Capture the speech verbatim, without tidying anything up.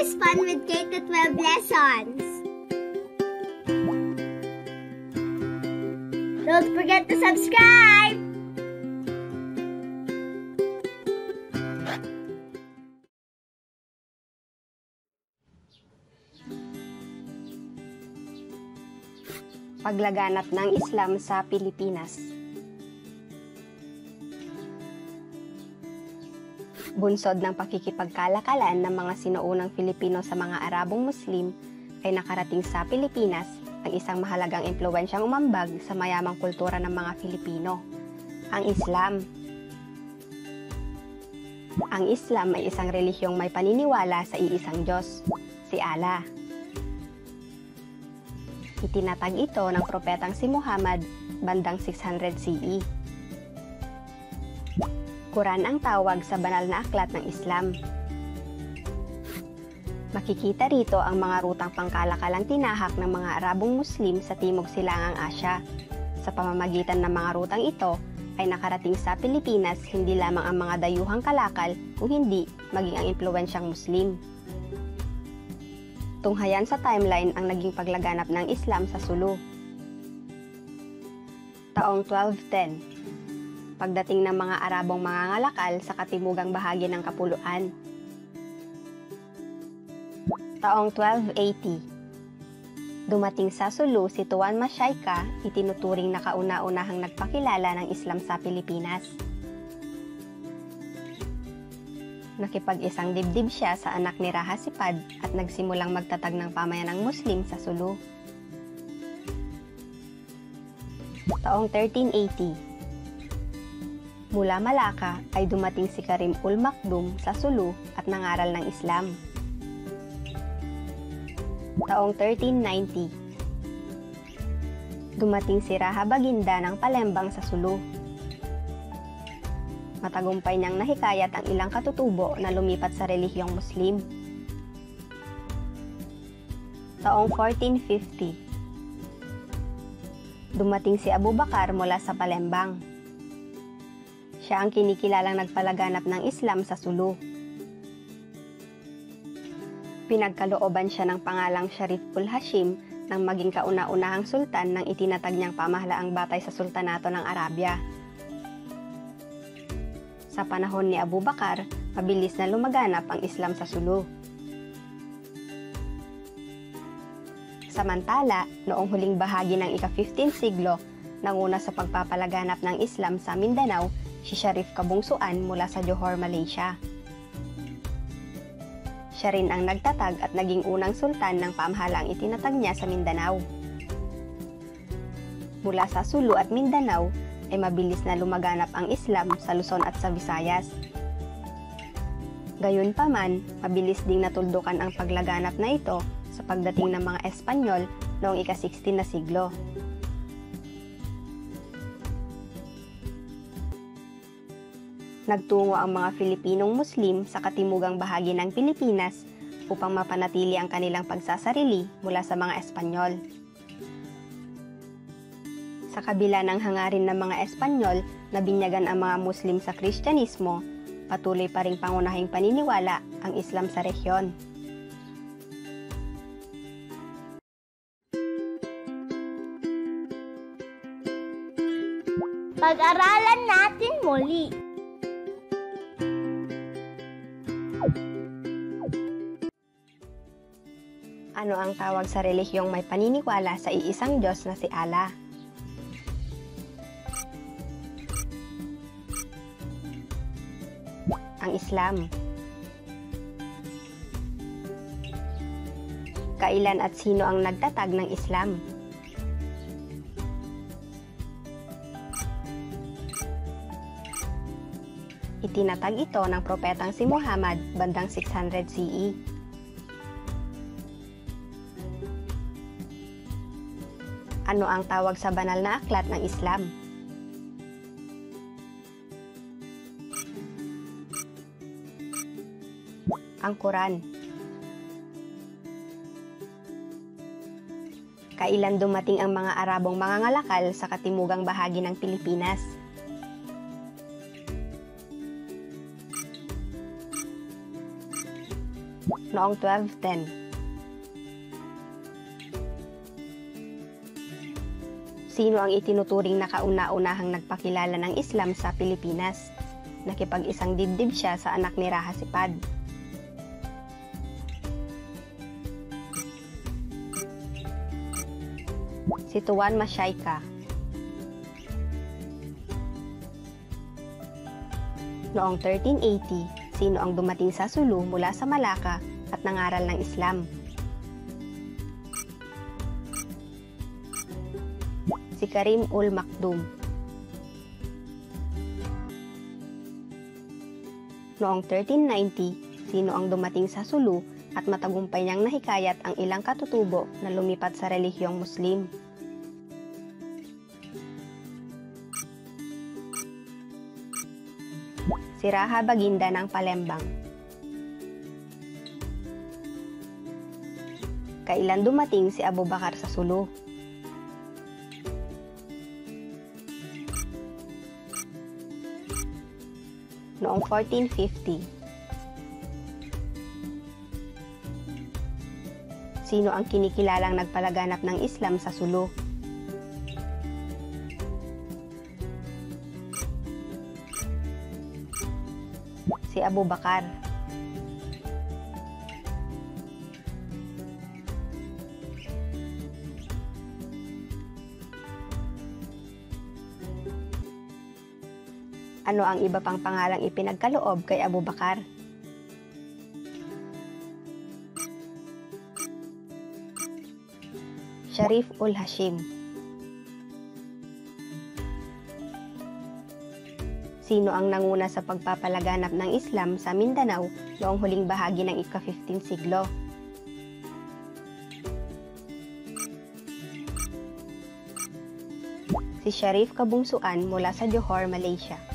is Fun with K to twelve Lessons. Don't forget to subscribe! Paglaganap ng Islam sa Pilipinas. Bunsod ng pakikipagkalakalan ng mga sinuunang Pilipino sa mga Arabong Muslim ay nakarating sa Pilipinas ang isang mahalagang impluwensyang umambag sa mayamang kultura ng mga Filipino, ang Islam. Ang Islam ay isang relihiyong may paniniwala sa iisang Diyos, si Allah. Itinatag ito ng propetang si Muhammad bandang six hundred C E. Quran ang tawag sa banal na aklat ng Islam. Makikita rito ang mga rutang pangkalakalang tinahak ng mga Arabong Muslim sa Timog Silangang Asya. Sa pamamagitan ng mga rutang ito ay nakarating sa Pilipinas hindi lamang ang mga dayuhang kalakal kung hindi maging ang impluwensyang Muslim. Tunghayan sa timeline ang naging paglaganap ng Islam sa Sulu. Taong twelve ten. Pagdating ng mga Arabong mangangalakal sa katimugang bahagi ng Kapuluan. Taong twelve eighty. Dumating sa Sulu si Tuan Masyayka, itinuturing na kauna-unahang nagpakilala ng Islam sa Pilipinas. Nakipag-isang dibdib siya sa anak ni Raha Sipad at nagsimulang magtatag ng pamayanang Muslim sa Sulu. Taong thirteen eighty. Mula Malacca ay dumating si Karim ul Makdum sa Sulu at nangaral ng Islam. Taong thirteen ninety. Dumating si Raha Baginda ng Palembang sa Sulu. Matagumpay niyang nahikayat ang ilang katutubo na lumipat sa relihiyong Muslim. Taong fourteen fifty. Dumating si Abu Bakar mula sa Palembang. Siya ang kinikilalang nagpalaganap ng Islam sa Sulu. Pinagkalooban siya ng pangalang Sharif ul Hashim nang maging kauna-unahang sultan ng itinatag niyang pamahalaang batay sa Sultanato ng Arabia. Sa panahon ni Abu Bakar, mabilis na lumaganap ang Islam sa Sulu. Samantala, noong huling bahagi ng ika-fifteenth siglo, nanguna sa pagpapalaganap ng Islam sa Mindanao si Sharif Kabungsuan mula sa Johor, Malaysia. Siya rin ang nagtatag at naging unang sultan ng pamahalaang itinatag niya sa Mindanao. Mula sa Sulu at Mindanao, ay mabilis na lumaganap ang Islam sa Luzon at sa Visayas. Gayunpaman, mabilis ding natuldukan ang paglaganap na ito sa pagdating ng mga Espanyol noong ika-sixteen na siglo. Nagtungo ang mga Filipinong Muslim sa katimugang bahagi ng Pilipinas upang mapanatili ang kanilang pagsasarili mula sa mga Espanyol. Sa kabila ng hangarin ng mga Espanyol na binyagan ang mga Muslim sa Kristyanismo, patuloy pa ring pangunahing paniniwala ang Islam sa rehiyon. Pag-aralan natin muli. Ano ang tawag sa relihiyong may paniniwala sa iisang Diyos na si Allah? Ang Islam. Kailan at sino ang nagtatag ng Islam? Itinatag ito ng propetang si Muhammad bandang six hundred C E. Ano ang tawag sa banal na aklat ng Islam? Ang Quran. Kailan dumating ang mga Arabong mangangalakal sa katimugang bahagi ng Pilipinas? noong twelve ten. Sino ang itinuturing na kauna-unahang nagpakilala ng Islam sa Pilipinas? Nakipag-isang dibdib siya sa anak ni Raha Sipad. Si Tuan Masyayka. Noong thirteen eighty, sino ang dumating sa Sulu mula sa Malacca at nangaral ng Islam? Si Karim ul Makdum. Noong thirteen ninety, sino ang dumating sa Sulu at matagumpay niyang nahikayat ang ilang katutubo na lumipat sa relihiyong Muslim? Si Raha Baginda ng Palembang. Kailan dumating si Abu Bakar sa Sulu? Noong fourteen fifty. Sino ang kinikilalang nagpalaganap ng Islam sa Sulu? Si Abu Bakar. Ano ang iba pang pangalang ipinagkaloob kay Abu Bakar? Sharif ul Hashim. Sino ang nanguna sa pagpapalaganap ng Islam sa Mindanao noong huling bahagi ng ika-fifteenth siglo? Si Sharif Kabungsuan mula sa Johor, Malaysia.